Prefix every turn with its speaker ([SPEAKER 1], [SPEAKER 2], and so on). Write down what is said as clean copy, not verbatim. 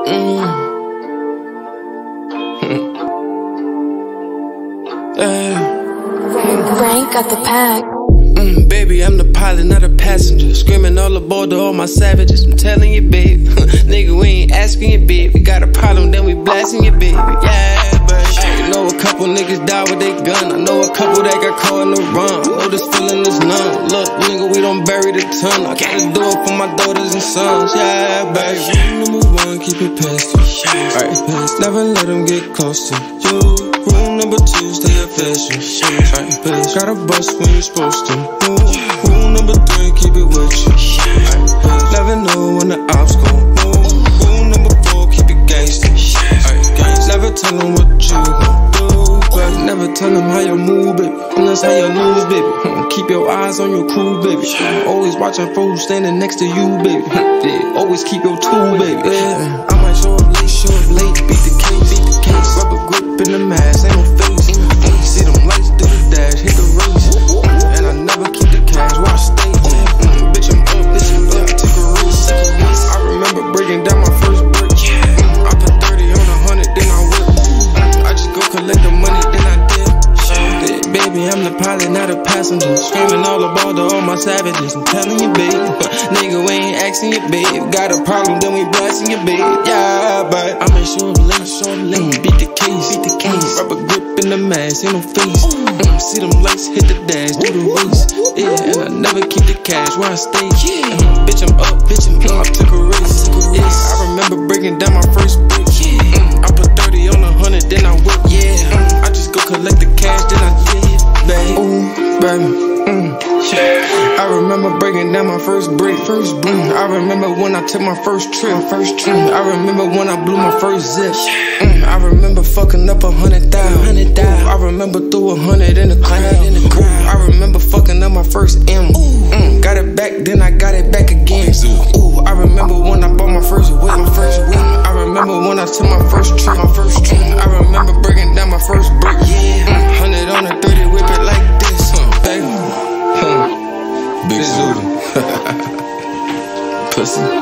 [SPEAKER 1] Rank at the pad.
[SPEAKER 2] Baby, I'm the pilot, not a passenger. Screaming all aboard to all my savages. I'm telling you, babe. Nigga, we ain't asking you, babe. We got a problem, then we blasting you, baby. Yeah, baby. I know a couple niggas died with their gun. I know a couple that got caught in the run. I know this feeling is numb. Look, nigga, we don't bury the ton. I gotta do it for my daughters and sons. Yeah, baby. Rule number one, keep it past you. Alright, never let them get close to you. Rule number two, stay official. Alright, gotta bust when you're supposed to. Rule number three, keep it with you. Never know when the ops gon' move. Rule number four, keep it gangsta. Never tell them what you gon' do, but never tell them how you move, baby. And that's how you lose, baby. Keep your eyes on your crew, baby. Always watching for who's standing next to you, baby. Yeah, always keep your tool, baby. Yeah, I might show up late, beat the case, rubber grip in the mask, ain't no face. See them lights through the dash, hit the race, and I never keep the cash, watch stage. Bitch, I'm up, take a risk. I remember breaking down my first brick. I put 30 on 100, then I whip. I just go collect the money, then I dip. Baby, I'm the pilot, not a passenger. Screaming all about to all my savages. I'm telling you, babe. Nigga, we ain't asking you, babe. Got a problem, then we blasting you, babe. Yeah, but I make sure I'm late, beat the case. Rubber grip in the mask, ain't no face. See them lights hit the dash, do the race. Yeah, and I never keep the cash where I stay. Bitch, I'm up, I took a race. Yeah, I remember breaking down my first brick. I put 30 on 100, then I whip. Yeah, I just go collect the cash, then I did, babe. Ooh, baby. I remember breaking down my first brick. I remember when I took my first trip. I remember when I blew my first zip. I remember fucking up 100,000. I remember threw 100 in the crowd. I remember fucking up my first M. Got it back, then I got it back again. Ooh, I remember when I bought my first whip. I remember when I took my first trip. I remember breaking down my first brick. 100 on a 30, whip it like this, baby. Big Zooty. Pussy.